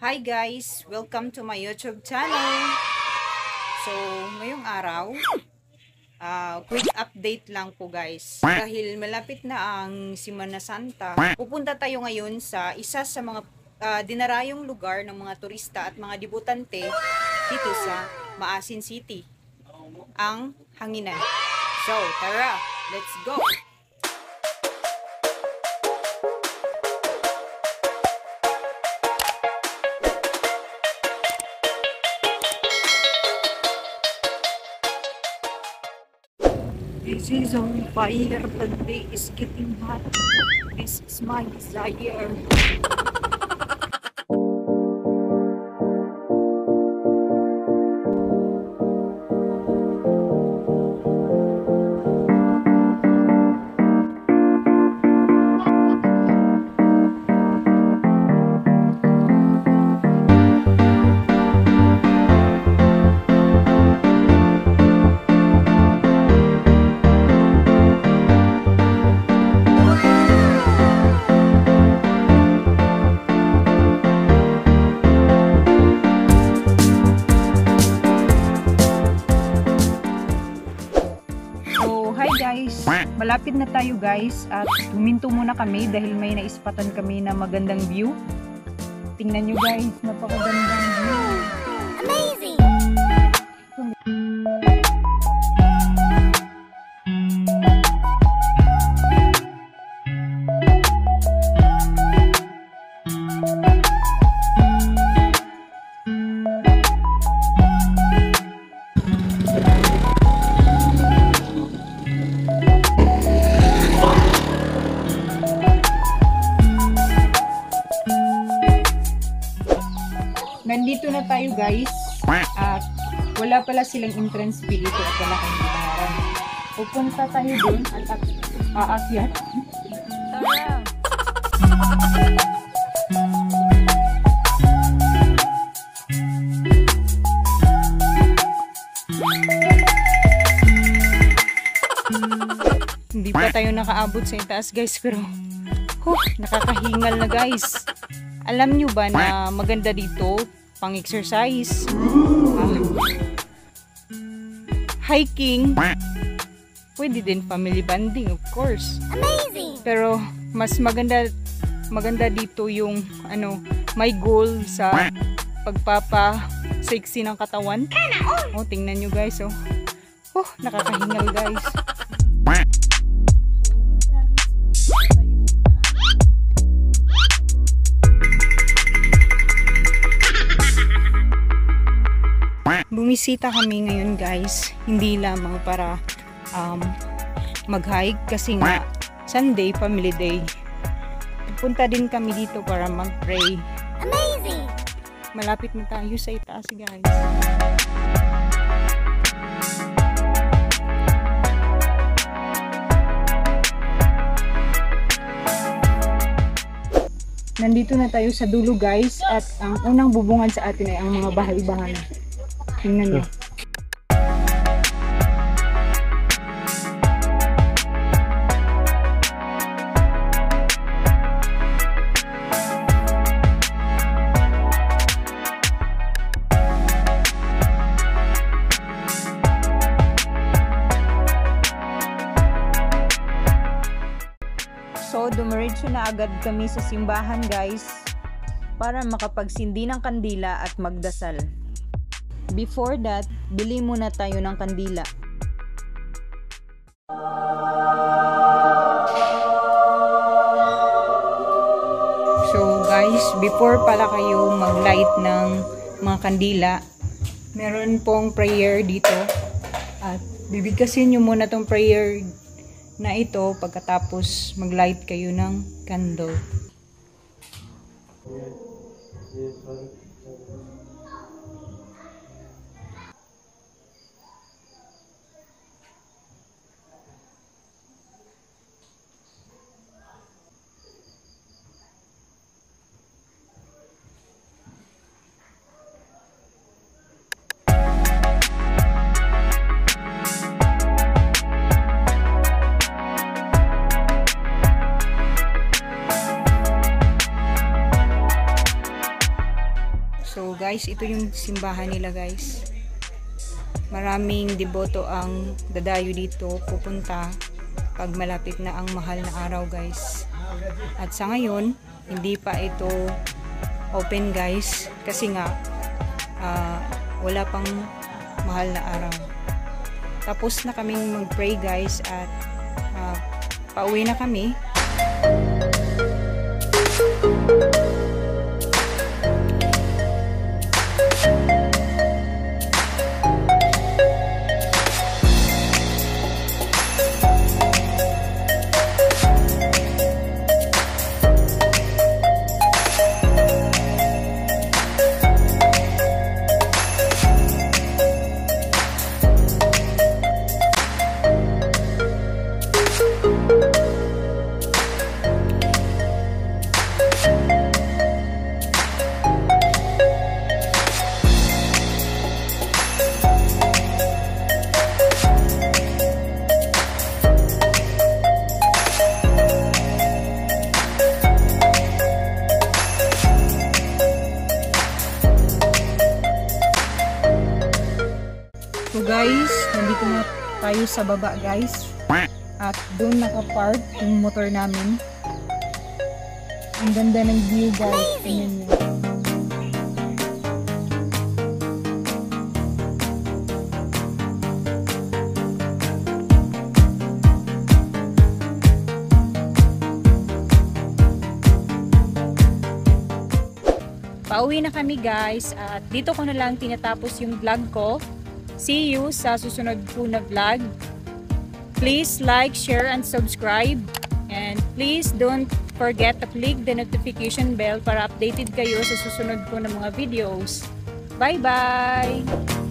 Hi guys! Welcome to my YouTube channel. So, ngayong araw, quick update lang po guys. Dahil malapit na ang Semana Santa, pupunta tayo ngayon sa isa sa mga dinarayong lugar ng mga turista at mga debutante dito sa Maasin City, ang Hanginan. So, tara! Let's go! This is on fire, the day is getting hot. This is my desire. Guys, malapit na tayo guys at huminto muna kami dahil may naispatan kami na magandang view. Tingnan nyo guys, napakagandang view. Amazing! Nandito na tayo guys at wala pala silang entrance fee dito at wala kang binayaran. Pupunta tayo dun at aakyat. Tara! Hindi pa tayo nakaabot sa itaas guys pero nakakahingal na guys. Alam nyo ba na maganda dito pang exercise, hiking, pwede din family bonding of course. Amazing! Pero mas maganda dito yung may goal sa pagpapa-sexy ng katawan. Tingnan nyo guys, nakakahingal guys. Bumisita kami ngayon guys, hindi lamang para mag-hike kasi nga Sunday, family day. Punta din kami dito para mag-pray. Amazing! Malapit na tayo sa itaas guys. Nandito na tayo sa dulo guys at ang unang bubungan sa atin ay ang mga bahay-bahay. Tingnan nyo. So, dumiretso na agad kami sa simbahan guys para makapagsindi ng kandila at magdasal. Before that, bili muna tayo ng kandila. So guys, before pala kayo mag-light ng mga kandila, meron pong prayer dito. At bibigkasin nyo muna tong prayer na ito pagkatapos mag-light kayo ng candle. So guys, ito yung simbahan nila guys. Maraming deboto ang dadayo dito pupunta pag malapit na ang mahal na araw guys. At sa ngayon, hindi pa ito open guys kasi nga wala pang mahal na araw. Tapos na kaming mag-pray guys at pauwi na kami. So guys, nandito na tayo sa baba guys. At doon nakapark yung motor namin. Ang ganda ng view guys. Tingnan nyo. Pauwi na kami guys. At dito ko na lang tinatapos yung vlog ko. See you sa susunod po na vlog. Please like, share, and subscribe. And please don't forget to click the notification bell para updated kayo sa susunod po na mga videos. Bye-bye!